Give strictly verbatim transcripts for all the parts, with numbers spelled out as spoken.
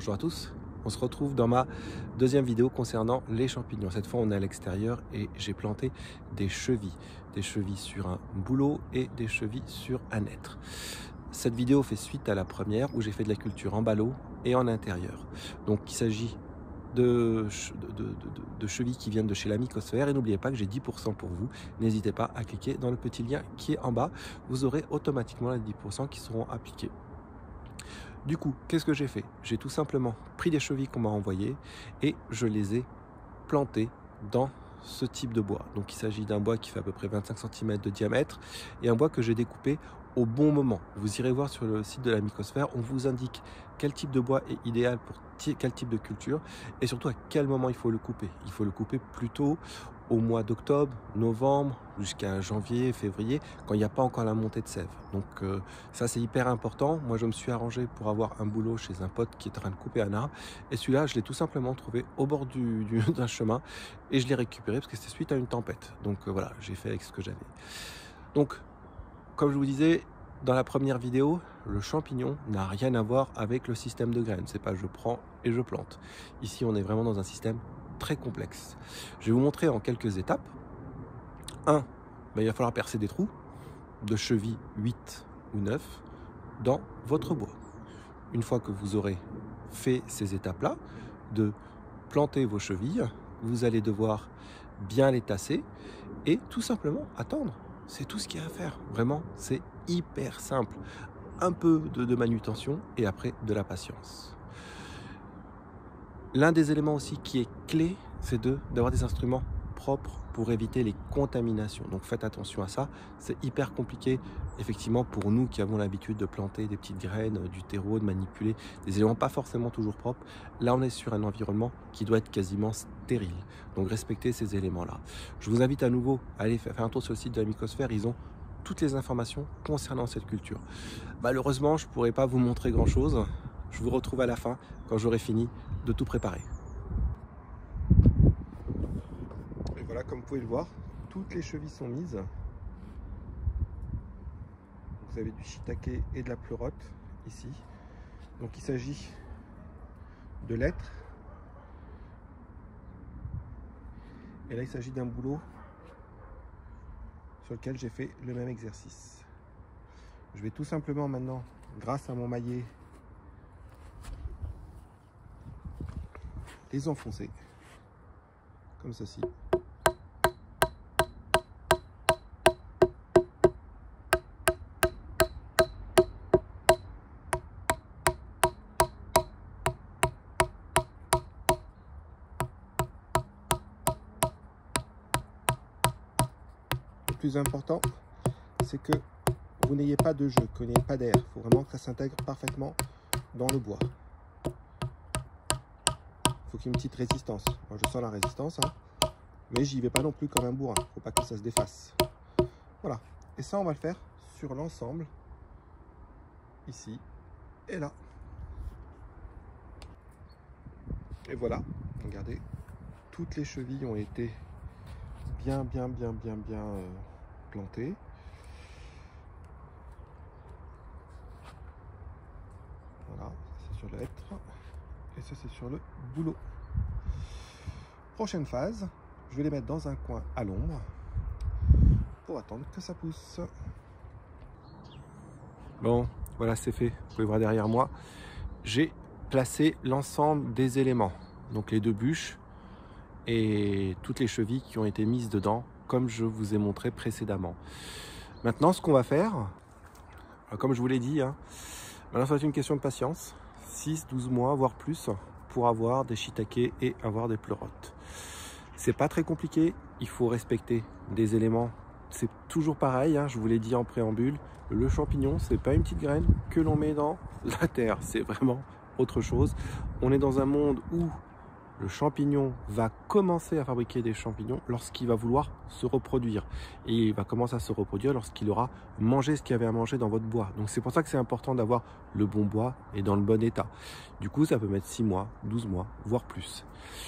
Bonjour à tous, on se retrouve dans ma deuxième vidéo concernant les champignons. Cette fois on est à l'extérieur et j'ai planté des chevilles. Des chevilles sur un bouleau et des chevilles sur un hêtre. Cette vidéo fait suite à la première où j'ai fait de la culture en ballot et en intérieur. Donc il s'agit de, de, de, de, de chevilles qui viennent de chez la Mycosphère. Et n'oubliez pas que j'ai dix pour cent pour vous. N'hésitez pas à cliquer dans le petit lien qui est en bas. Vous aurez automatiquement les dix pour cent qui seront appliqués. Du coup, qu'est-ce que j'ai fait? J'ai tout simplement pris des chevilles qu'on m'a envoyées et je les ai plantées dans ce type de bois. Donc il s'agit d'un bois qui fait à peu près vingt-cinq centimètres de diamètre et un bois que j'ai découpé au bon moment. Vous irez voir sur le site de la Mycosphère, on vous indique quel type de bois est idéal pour quel type de culture et surtout à quel moment il faut le couper. Il faut le couper plutôt au mois d'octobre, novembre, jusqu'à janvier, février, quand il n'y a pas encore la montée de sève. Donc euh, ça c'est hyper important. Moi je me suis arrangé pour avoir un boulot chez un pote qui est en train de couper un arbre. Et celui-là je l'ai tout simplement trouvé au bord du, du, d'un chemin et je l'ai récupéré parce que c'était suite à une tempête. Donc euh, voilà, j'ai fait avec ce que j'avais. Donc comme je vous disais dans la première vidéo, le champignon n'a rien à voir avec le système de graines. C'est pas je prends et je plante. Ici on est vraiment dans un système très complexe. Je vais vous montrer en quelques étapes. un. Ben, il va falloir percer des trous de cheville huit ou neuf dans votre bois. Une fois que vous aurez fait ces étapes-là, de planter vos chevilles, vous allez devoir bien les tasser et tout simplement attendre. C'est tout ce qu'il y a à faire. Vraiment, c'est hyper simple. Un peu de, de manutention et après de la patience. L'un des éléments aussi qui est clé, c'est de d'avoir des instruments propres pour éviter les contaminations. Donc faites attention à ça. C'est hyper compliqué, effectivement, pour nous qui avons l'habitude de planter des petites graines, du terreau, de manipuler des éléments pas forcément toujours propres. Là, on est sur un environnement qui doit être quasiment stérile. Donc respectez ces éléments-là. Je vous invite à nouveau à aller faire un tour sur le site de la Mycosphère. Ils ont toutes les informations concernant cette culture. Malheureusement, je ne pourrai pas vous montrer grand-chose. Je vous retrouve à la fin quand j'aurai fini de tout préparer. Et voilà, comme vous pouvez le voir, toutes les chevilles sont mises. Vous avez du shiitake et de la pleurote ici. Donc il s'agit de l'hêtre. Et là il s'agit d'un boulot sur lequel j'ai fait le même exercice. Je vais tout simplement maintenant, grâce à mon maillet, les enfoncer comme ceci. Le plus important, c'est que vous n'ayez pas de jeu, que vous n'ayez pas d'air. Il faut vraiment que ça s'intègre parfaitement dans le bois. Il faut qu'il y ait une petite résistance. Moi je sens la résistance, hein, mais j'y vais pas non plus comme un bourrin. Il ne faut pas que ça se défasse. Voilà. Et ça on va le faire sur l'ensemble, ici et là. Et voilà, regardez, toutes les chevilles ont été bien, bien, bien, bien, bien euh, plantées. Voilà, c'est sur l'hêtre. Et ça c'est sur le boulot. Prochaine phase, je vais les mettre dans un coin à l'ombre pour attendre que ça pousse. Bon, voilà, c'est fait. Vous pouvez voir derrière moi. J'ai placé l'ensemble des éléments. Donc les deux bûches et toutes les chevilles qui ont été mises dedans, comme je vous ai montré précédemment. Maintenant, ce qu'on va faire, comme je vous l'ai dit, hein, maintenant ça va être une question de patience. six douze mois, voire plus, pour avoir des shiitake et avoir des pleurotes. C'est pas très compliqué, il faut respecter des éléments. C'est toujours pareil, hein, je vous l'ai dit en préambule, le champignon, c'est pas une petite graine que l'on met dans la terre, c'est vraiment autre chose. On est dans un monde où le champignon va commencer à fabriquer des champignons lorsqu'il va vouloir se reproduire. Et il va commencer à se reproduire lorsqu'il aura mangé ce qu'il y avait à manger dans votre bois. Donc c'est pour ça que c'est important d'avoir le bon bois et dans le bon état. Du coup, ça peut mettre six mois, douze mois, voire plus.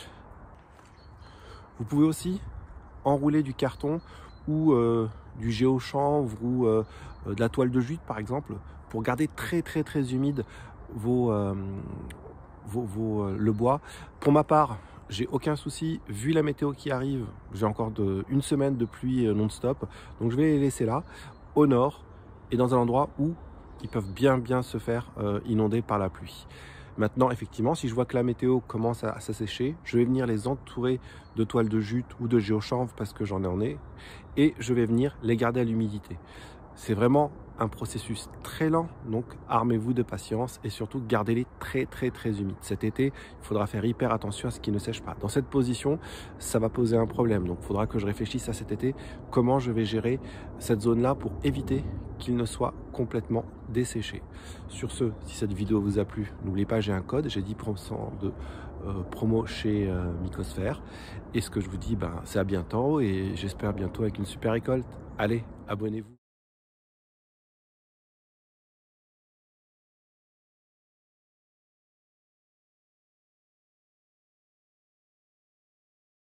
Vous pouvez aussi enrouler du carton ou euh, du géochanvre ou euh, de la toile de jute par exemple, pour garder très très très humide vos, euh, vos, vos, le bois. Pour ma part, j'ai aucun souci, vu la météo qui arrive, j'ai encore de, une semaine de pluie non-stop, donc je vais les laisser là, au nord, et dans un endroit où ils peuvent bien bien se faire euh, inonder par la pluie. Maintenant, effectivement, si je vois que la météo commence à, à s'assécher, je vais venir les entourer de toiles de jute ou de géochanvre parce que j'en en ai, et je vais venir les garder à l'humidité. C'est vraiment un processus très lent, donc armez-vous de patience et surtout gardez-les très très très humides. Cet été, il faudra faire hyper attention à ce qui ne sèche pas. Dans cette position, ça va poser un problème, donc il faudra que je réfléchisse à cet été comment je vais gérer cette zone-là pour éviter qu'il ne soit complètement desséché. Sur ce, si cette vidéo vous a plu, n'oubliez pas, j'ai un code, j'ai dix pour cent de euh, promo chez euh, Mycosphère. Et ce que je vous dis, ben, c'est à bientôt et j'espère bientôt avec une super récolte. Allez, abonnez-vous.